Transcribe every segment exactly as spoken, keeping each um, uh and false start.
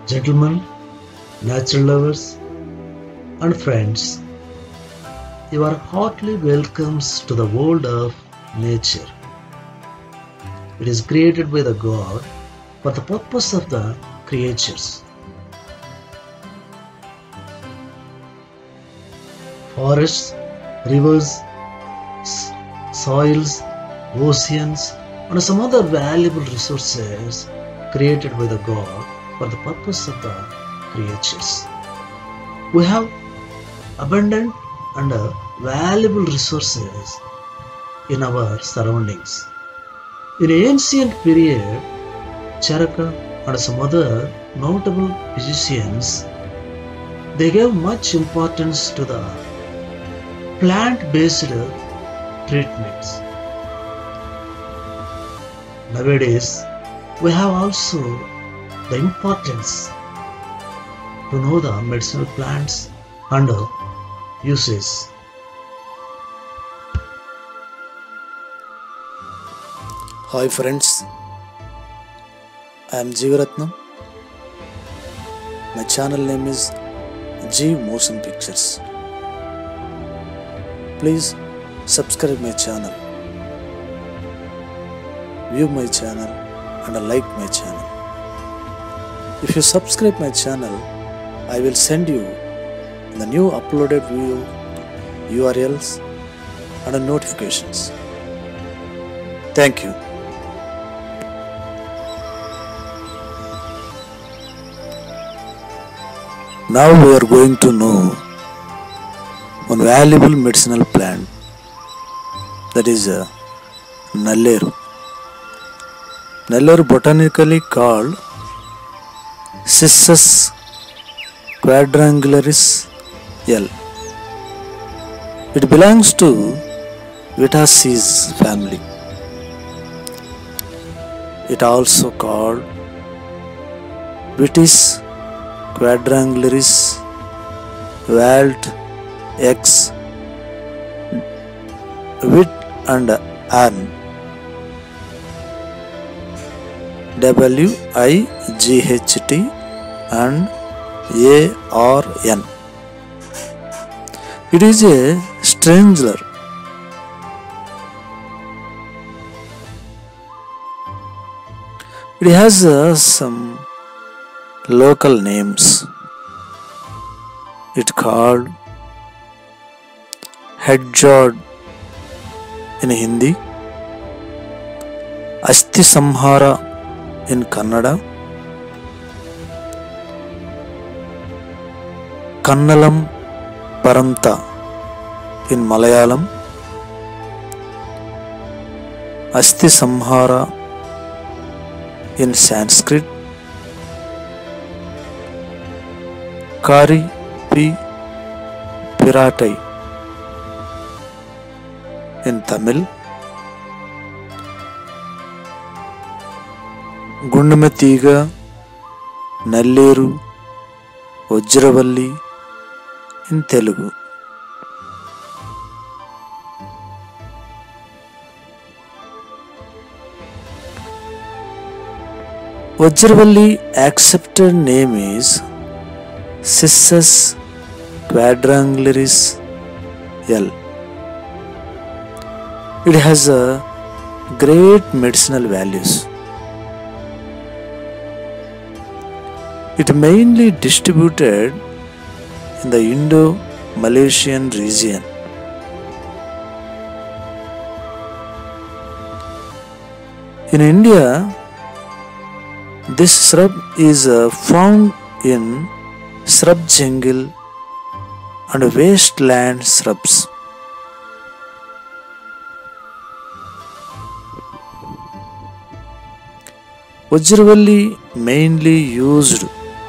Gentlemen, natural lovers, and friends, you are heartily welcomes to the world of nature. It is created by the God for the purpose of the creatures. Forests, rivers, s- soils, oceans, and some other valuable resources created by the God for the purpose of the creatures. We have abundant and uh, valuable resources in our surroundings. In ancient period, Charaka and some other notable physicians they gave much importance to the plant-based treatments. Nowadays, we have also the importance to know the medicinal plants and uh, uses. Hi friends, I am Jeevaratnam. My channel name is G Motion Pictures. Please subscribe my channel, view my channel and like my channel. If you subscribe my channel, I will send you the new uploaded video U R Ls and notifications. Thank you. Now we are going to know one valuable medicinal plant, that is uh, Nalleru. Nalleru botanically called Cissus quadrangularis L. It belongs to Vitaceae family. It also called Vitis quadrangularis Walt X Witt and Arn. W I G H T and A R N. It is a strangler. It has uh, some local names. It called Hedgehog in Hindi, Asti Samhara in Kannada, Kannalam Paranta in Malayalam, Asti Samhara in Sanskrit, Kari P. Piratai in Tamil, Gundamatiga, Nalleru, Vajravalli in Telugu. Vajravalli accepted name is Cissus quadrangularis L. It has a great medicinal values. It mainly distributed in the Indo-Malaysian region. In India, this shrub is uh, found in shrub jungle and wasteland shrubs. Vajravalli mainly used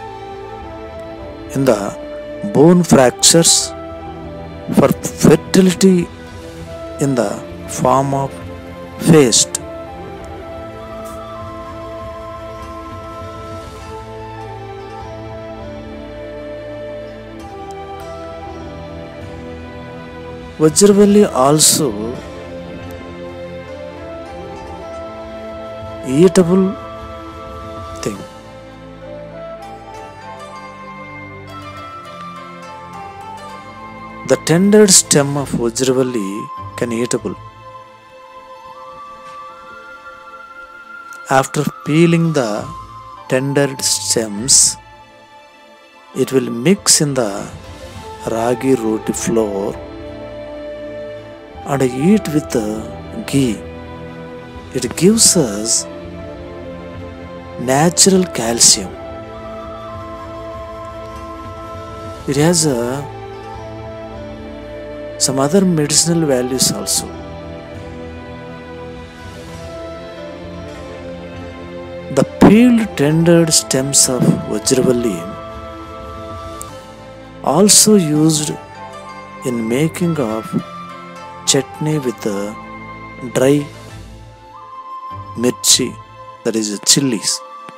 in the bone fractures for fertility in the form of paste. Vajravalli also eatable thing. The tendered stem of Vajravalli can eatable. After peeling the tendered stems, it will mix in the ragi roti flour and eat with the ghee. It gives us natural calcium. It has a, some other medicinal values also. The peeled tendered stems of Vajravalli also used in making of chutney with the dry mirchi, that is chilies.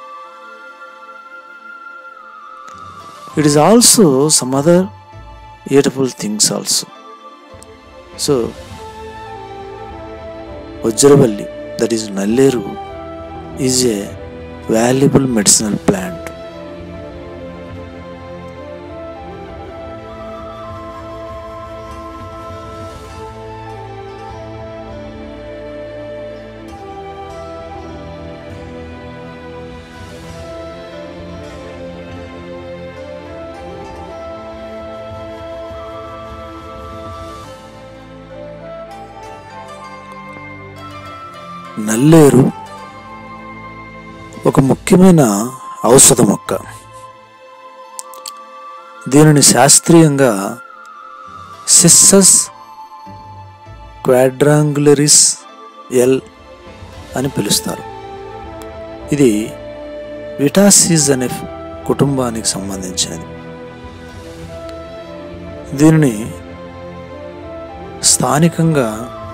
It is also some other eatable things also. So Vajravalli, that is Nalleru, is a valuable medicinal plant. నల్లేరు ఒక ముఖ్యమైన ఔషధ మొక్క. దీనిని శాస్త్రీయంగా Cissus క్వాడ్రాంగులరిస్ L అని పిలుస్తారు. ఇది విటాసీస్ అనే కుటుంబానికి సంబంధించినది. దీనిని స్థానికంగా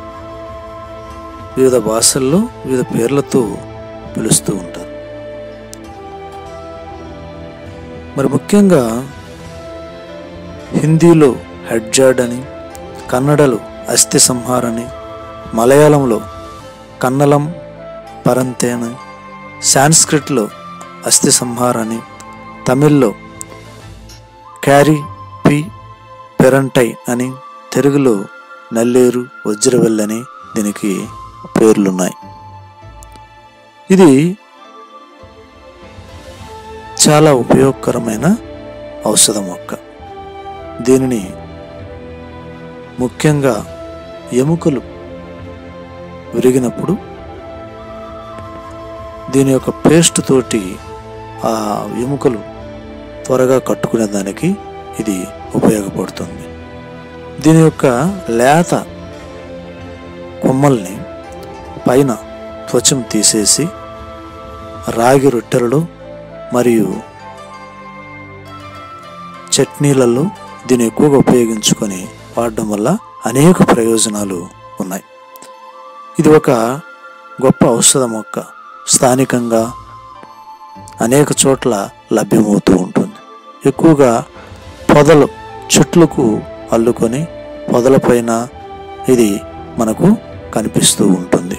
వివిధ భాషల్లో వివిధ పేర్లతో పిలుస్తూ ఉంటారు. మరి ముఖ్యంగా హిందీలో హెడ్జాడ్ అని, కన్నడలో అస్థి సంహారని, మలయాళంలో కన్నలం పరంతే అని, సాంస్క్రిట్లో అస్థి సంహారని, తమిళ్లో క్యారీ పి పెరంటై అని, తెలుగులో నల్లేరు వజ్రవల్లి అని దీనికి పేర్లున్నాయి. ఇది చాలా ఉపయోగకరమైన ఔషధ మొక్క. దీనిని ముఖ్యంగా ఎముకలు విరిగినప్పుడు దీని యొక్క పేస్ట్ తోటి ఆ ఎముకలు త్వరగా కట్టుకునే దానికి ఇది ఉపయోగపడుతుంది. దీని యొక్క లేత కొమ్మల్ని పైన త్వచం తీసేసి రాగి రొట్టెలలో మరియు చట్నీలలో దీన్ని ఎక్కువగా ఉపయోగించుకొని వాడడం వల్ల అనేక ప్రయోజనాలు ఉన్నాయి. ఇది ఒక గొప్ప ఔషధ మొక్క. స్థానికంగా అనేక చోట్ల లభ్యమవుతూ ఉంటుంది. ఎక్కువగా పొదలు చెట్లకు అల్లుకొని పొదలపైన ఇది మనకు కనిపిస్తూ ఉంటుంది.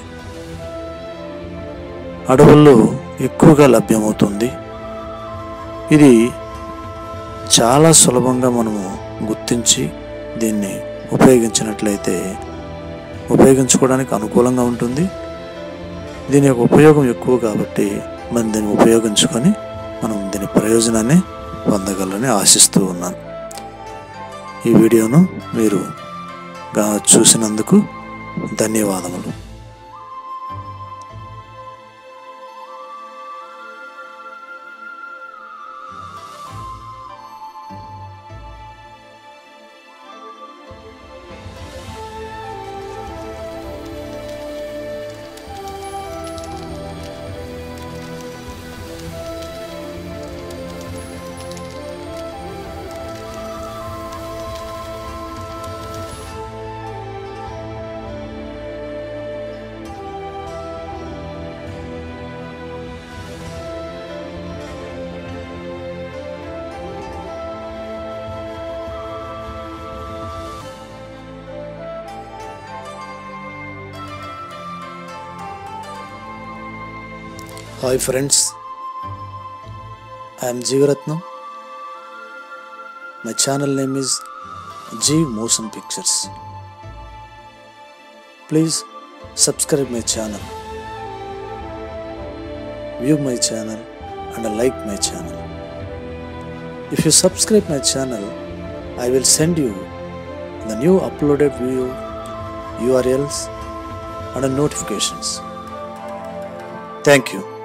అడవుల్లో ఎక్కువగా లభ్యమవుతుంది. ఇది చాలా సులభంగా మనము గుర్తించి దీన్ని ఉపయోగించినట్లయితే ఉపయోగించుకోవడానికి అనుకూలంగా ఉంటుంది. దీని యొక్క ఉపయోగం ఎక్కువ కాబట్టి మనం దీన్ని ఉపయోగించుకొని మనం దీని ప్రయోజనాన్ని పొందగలని ఆశిస్తూ ఉన్నాను. ఈ వీడియోను మీరు చూసినందుకు ధన్యవాదములు. Hi friends, I am Jeevaratnam. My channel name is G Motion Pictures. Please subscribe my channel, view my channel and like my channel. If you subscribe my channel, I will send you the new uploaded video U R Ls and notifications. Thank you.